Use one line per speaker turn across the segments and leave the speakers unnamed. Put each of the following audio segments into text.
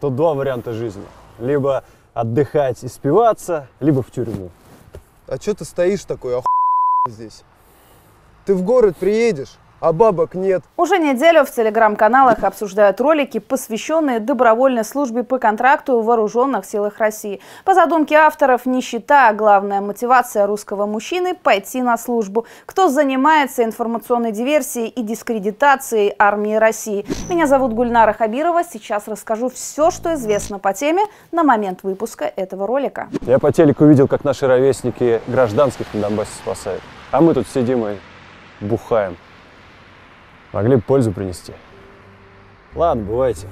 Тут два варианта жизни. Либо отдыхать и спиваться, либо в тюрьму.
А что ты стоишь такой здесь? Ты в город приедешь, а бабок нет.
Уже неделю в телеграм-каналах обсуждают ролики, посвященные добровольной службе по контракту в вооруженных силах России. По задумке авторов, нищета – главная мотивация русского мужчины пойти на службу. Кто занимается информационной диверсией и дискредитацией армии России? Меня зовут Гульнара Хабирова. Сейчас расскажу все, что известно по теме на момент выпуска этого ролика.
Я по телеку видел, как наши ровесники гражданских на Донбассе спасают. А мы тут сидим и бухаем. Могли бы пользу принести. Ладно, бывайте.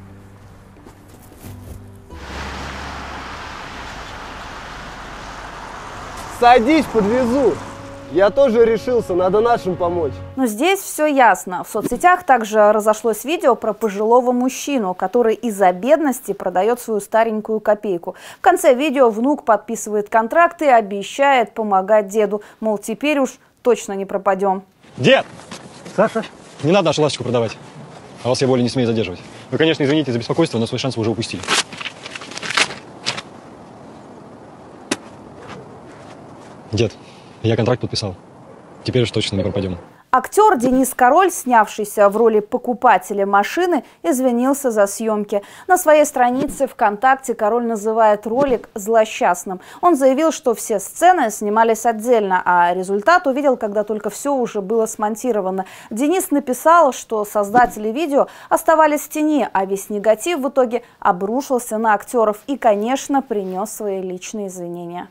Садись, подвезу. Я тоже решился, надо нашим помочь.
Но здесь все ясно. В соцсетях также разошлось видео про пожилого мужчину, который из-за бедности продает свою старенькую копейку. В конце видео внук подписывает контракт и обещает помогать деду. Мол, теперь уж точно не пропадем.
Дед! Саша? Не надо нашу ласточку продавать. А вас я более не смею задерживать. Вы, конечно, извините за беспокойство, но свой шанс вы уже упустили. Дед, я контракт подписал. Теперь уж точно не пропадем.
Актер Денис Король, снявшийся в роли покупателя машины, извинился за съемки. На своей странице ВКонтакте Король называет ролик злосчастным. Он заявил, что все сцены снимались отдельно, а результат увидел, когда только все уже было смонтировано. Денис написал, что создатели видео оставались в тени, а весь негатив в итоге обрушился на актеров и, конечно, принес свои личные извинения.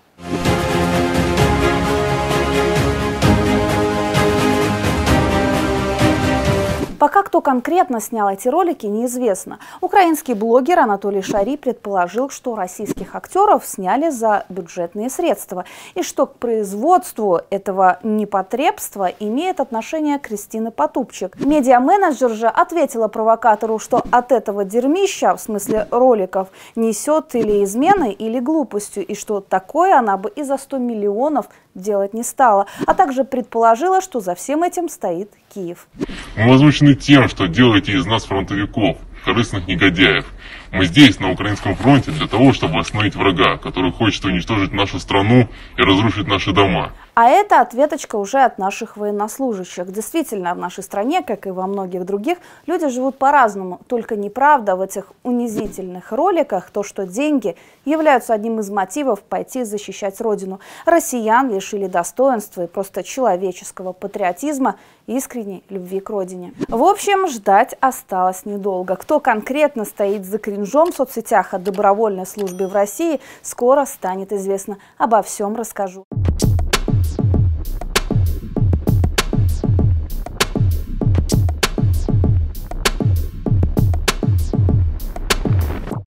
Пока кто конкретно снял эти ролики, неизвестно. Украинский блогер Анатолий Шари предположил, что российских актеров сняли за бюджетные средства и что к производству этого непотребства имеет отношение Кристина Потупчик. Медиа-менеджер же ответила провокатору, что от этого дерьмища, в смысле роликов, несет или изменой, или глупостью, и что такое она бы и за 100 миллионов делать не стала, а также предположила, что за всем этим стоит Киев.
Мы озабочены тем, что делаете из нас фронтовиков, корыстных негодяев. Мы здесь, на украинском фронте, для того, чтобы остановить врага, который хочет уничтожить нашу страну и разрушить наши дома.
А это ответочка уже от наших военнослужащих. Действительно, в нашей стране, как и во многих других, люди живут по-разному. Только неправда в этих унизительных роликах то, что деньги являются одним из мотивов пойти защищать Родину. Россиян лишили достоинства и просто человеческого патриотизма и искренней любви к Родине. В общем, ждать осталось недолго. Кто конкретно стоит за кринжом в соцсетях о добровольной службе в России, скоро станет известно. Обо всем расскажу.